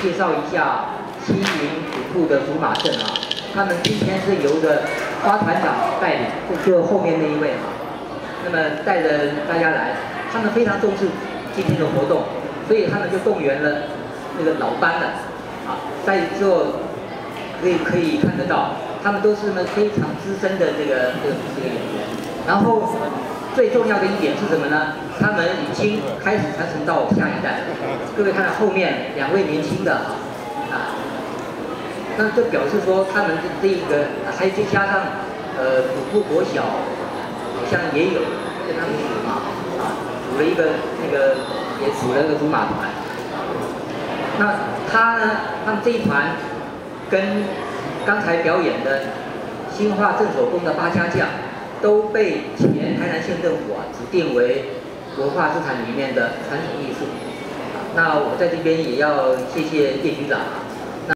介绍一下西云古兔的竹马镇啊。他们今天是由着花团长带领，就后面那一位啊，那么带着大家来，他们非常重视今天的活动，所以他们就动员了那个老班的啊，在座可以看得到，他们都是呢非常资深的这个演员。然后最重要的一点是什么呢？他们已经开始传承到下一代。各位看到后面2位年轻的啊，那这表示说他们这一个还再加上古兔国小好像也有跟他们组嘛啊，组了一个也组了个竹马团。那他们这一团跟刚才表演的新化镇守宫的八家将，都被前台南县政府指定为文化资产里面的传统艺术。那我在这边也要谢谢叶局长啊。